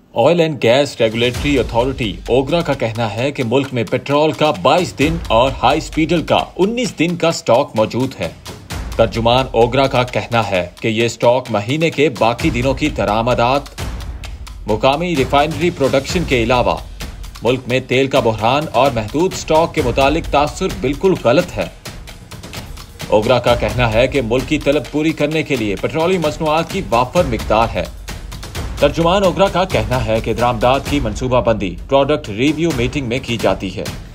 Oil and gas regulatory authority OGRA का कहना है कि मुल्क में पेट्रोल का 22 दिन और हाई स्पीडल का 19 दिन का स्टॉक मौजूद है। तर्जुमान ओगरा का कहना है कि ये स्टॉक महीने के बाकी दिनों की दरामदात, मुकामी रिफाइनरी प्रोडक्शन के अलावा मुल्क में तेल का बहरान और महदूद स्टॉक के मुतालिक तासुर बिल्कुल गलत है। ओगरा का कहना है कि मुल्क की तलब पूरी करने के लिए पेट्रोलियम मसनूआत की वाफर मिकदार है। तर्जुमान ओगरा का कहना है कि दरामदात की मनसूबाबंदी प्रोडक्ट रिव्यू मीटिंग में की जाती है।